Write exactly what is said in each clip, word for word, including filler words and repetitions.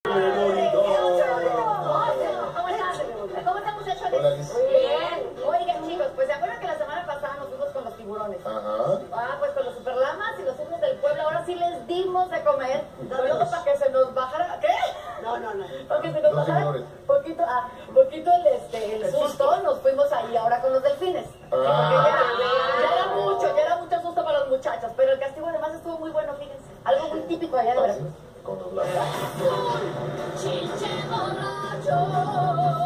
¿Cómo están, muchachos? Hola, Liz. Bien. Oigan, chicos, pues se acuerdan que la semana pasada nos fuimos con los tiburones. Ajá. Ah, pues con los superlamas y los hijos del pueblo. Ahora sí les dimos de comer. Luego para que se nos bajara. ¿Qué? No, no, no. Para que se nos Los bajara tiburones. poquito, ah, poquito el, este, el susto. Nos fuimos ahí ahora con los delfines. Sí, porque ya, ya era mucho, ya era mucho susto para los muchachos. Pero el castigo además estuvo muy bueno, fíjense. Algo muy típico allá de Veracruz. Con los labios. Chiche borracho.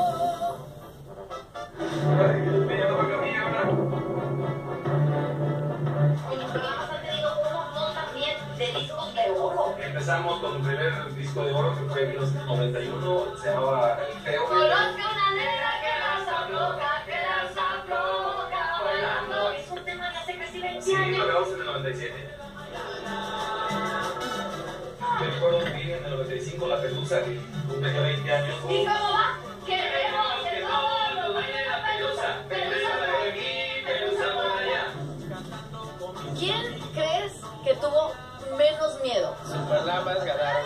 Empezamos con el primer disco de oro que fue en mil novecientos noventa y uno, se llamaba El Feo. Conozco una negra que lanza floja, que lanza floja, bailando. Es un tema que hace casi veinte Sí, años. lo grabamos en el noventa y siete. Me recuerdo que en el noventa y cinco La Pelusa, que cumple veinte años. ¿Y cómo va? Queremos que todos bailen la pelusa, pelusa por aquí, pelusa por allá. ¿Quién crees que tuvo menos miedo? Superlamas ganaron.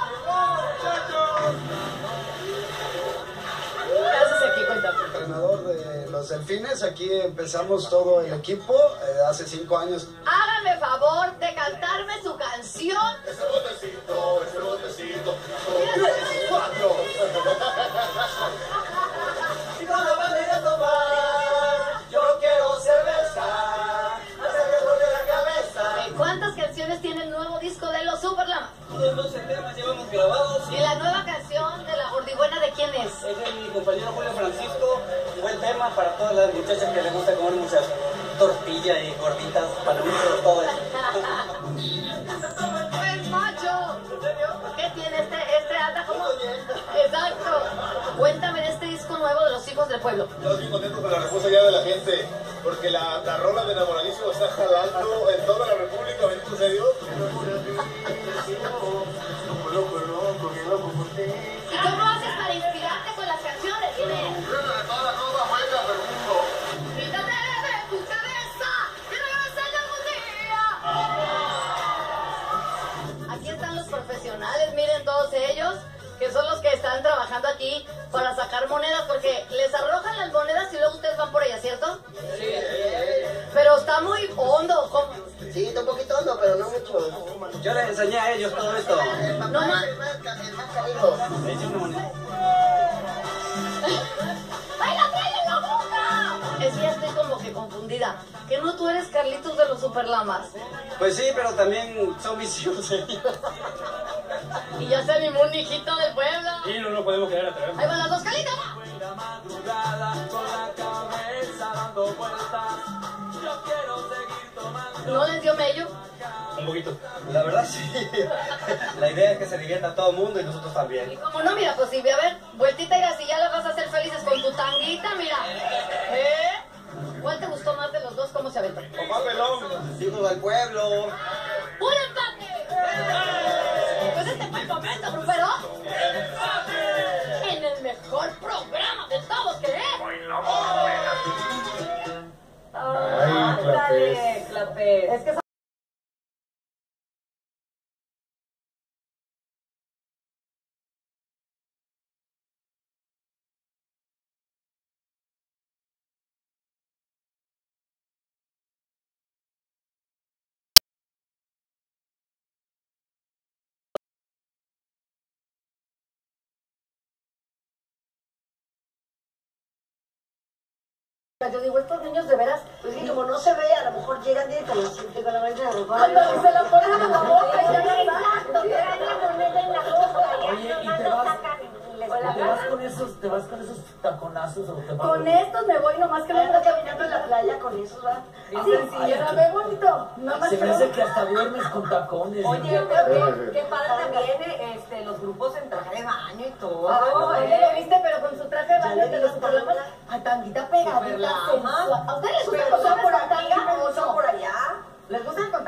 ¿Qué haces aquí? Cuéntame. Entrenador de los delfines, aquí empezamos todo el equipo, eh, hace cinco años. Hágame favor de cantarme su canción. Ese botecito, ese botecito. Cuatro. Y con la bandera a tomar, yo quiero cerveza, hasta que duele la cabeza. ¿Cuántas canciones tiene el nuevo disco de los Superlamas? Todos doce temas llevamos grabados. ¿Y la nueva canción de la gordibuena de quién es? Es de mi compañero Julio Francisco. Buen tema para todas las muchachas que les gusta comer muchas tortillas y gorditas, palomitas, todo eso. Pues macho, ¿qué tiene este? Este anda como... Exacto. Cuéntame de este disco nuevo de los hijos del pueblo. Estamos bien contentos con la respuesta ya de la gente, porque la, la rola de Enamoradísimo está jalando en toda la República, bendito sea Dios. ¿Y cómo haces para inspirarte con las canciones? Dime. Quítate de tu cabeza y regresa algún día. Aquí están los profesionales, miren todos ellos, que son los que están trabajando aquí para sacar monedas, porque les arrojan las monedas y luego ustedes van por ellas, ¿cierto? Sí, Pero está muy hondo. ¿Cómo? sí, está un poquito hondo, pero no mucho. Yo les enseñé a ellos todo esto. No más. El más canijo. Le eché una moneda. ¡Ay, la trae en la boca! Es que ya estoy como que confundida. ¿Que no tú eres Carlitos de los Superlamas? Pues sí, pero también son mis hijos. Y ya se animó un hijito del pueblo. Sí, no lo podemos quedar atrás. Ahí van las dos calitas. ¿No les dio mello? Un poquito. La verdad sí. La idea es que se divierta todo el mundo y nosotros Y también. como no, mira, pues si a ver, vueltita y así ya las vas a hacer felices con tu tanguita, mira. ¿Eh? ¿Cuál te gustó más de los dos? ¿Cómo se aventó? Papá pelón. Hijos del pueblo. ¡Un empate! Pues este fue el momento, grupero. En el mejor programa de todos que es. Ay, clapés. Clapés. Es que yo digo, estos niños de veras, Pues sí, como no se ve, a lo mejor llegan directo a la cinta con la bandera de cuando se la ponen en la boca y ya no Exacto, te dan la moneda en la boca y Oye, así ¿y te nomás vas, lo sacan y les te vas pegan. con esos, te vas con esos taconazos o te vas con estos me voy nomás que no Ando caminando en la playa con eso, ¿verdad? Sí, sí, era muy bonito. Nada más Se me que hace que hasta duermes con tacones. Oye, ¿no? pero qué, qué padre también este, los grupos en traje de baño y todo. Oh, ¿eh? ¿ya lo viste? Pero con su traje de baño Ya de le los vi Superlamas, la a tanguita pegadita, Superlamas. sensual. ¿A ustedes les gusta Pero cosas son por por aquí, tanga pero o son no? por allá. ¿Les gustan